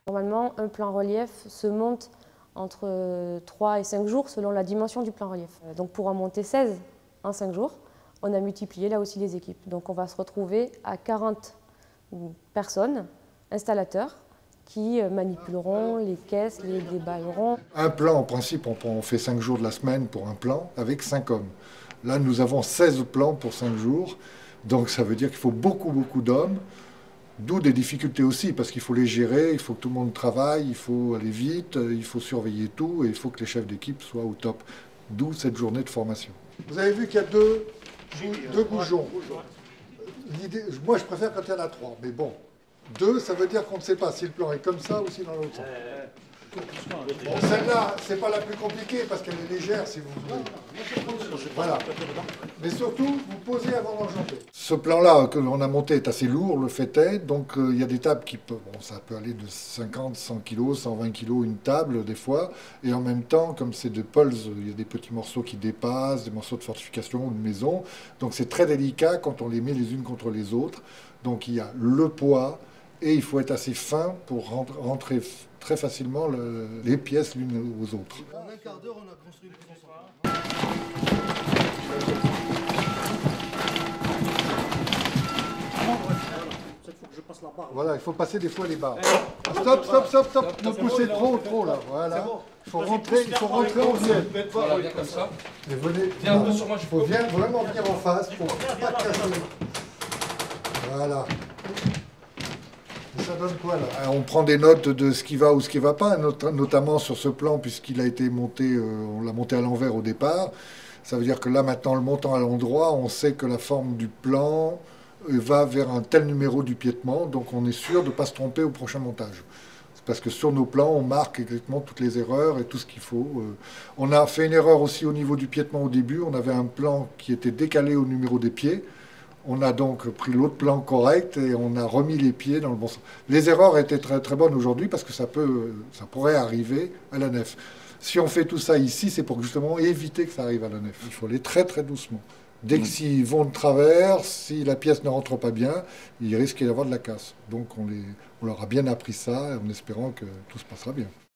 Normalement, un plan relief se monte entre 3 et 5 jours selon la dimension du plan relief. Donc pour en monter 16 en 5 jours, on a multiplié là aussi les équipes. Donc on va se retrouver à 40 personnes, installateurs, qui manipuleront les caisses, les déballeront. Un plan, en principe, on fait 5 jours de la semaine pour un plan avec 5 hommes. Là, nous avons 16 plans pour 5 jours. Donc ça veut dire qu'il faut beaucoup d'hommes. D'où des difficultés aussi, parce qu'il faut les gérer, il faut que tout le monde travaille, il faut aller vite, il faut surveiller tout et il faut que les chefs d'équipe soient au top. D'où cette journée de formation. Vous avez vu qu'il y a deux goujons. Moi, je préfère quand il y en a 3, mais bon. 2, ça veut dire qu'on ne sait pas si le plan est comme ça ou si dans l'autre sens. Bon, celle-là, c'est pas la plus compliquée parce qu'elle est légère, si vous voulez. Voilà. Mais surtout, vous posez avant d'enjamber. Ce plan-là que l'on a monté est assez lourd, le fait est. Donc, il y a des tables qui peuvent... Bon, ça peut aller de 50, 100 kg, 120 kg une table, des fois. Et en même temps, comme c'est de pulse, il y a des petits morceaux qui dépassent, des morceaux de fortification ou de maison. Donc, c'est très délicat quand on les met les unes contre les autres. Donc, il y a le poids. Et il faut être assez fin pour rentrer très facilement les pièces l'une aux autres. En un quart d'heure, on a construit le plus ensemble. Voilà, il faut passer des fois les barres. Stop, ne poussez trop là. Voilà. Il faut rentrer en biais. Voilà, bien comme ça. Et venez, viens un peu sur moi, il faut vraiment venir en face pour pas casser. Voilà. Ça donne quoi là? On prend des notes de ce qui va ou ce qui ne va pas, notamment sur ce plan, puisqu'il a été monté, on l'a monté à l'envers au départ. Ça veut dire que là, maintenant, le montant à l'endroit, on sait que la forme du plan va vers un tel numéro du piétement, donc on est sûr de ne pas se tromper au prochain montage. C'est parce que sur nos plans, on marque exactement toutes les erreurs et tout ce qu'il faut. On a fait une erreur aussi au niveau du piétement au début. On avait un plan qui était décalé au numéro des pieds. On a donc pris l'autre plan correct et on a remis les pieds dans le bon sens. Les erreurs étaient très bonnes aujourd'hui parce que ça pourrait arriver à la nef. Si on fait tout ça ici, c'est pour justement éviter que ça arrive à la nef. Il faut aller très doucement. Dès que s'ils vont de travers, si la pièce ne rentre pas bien, il risque d'y avoir de la casse. Donc on leur a bien appris ça en espérant que tout se passera bien.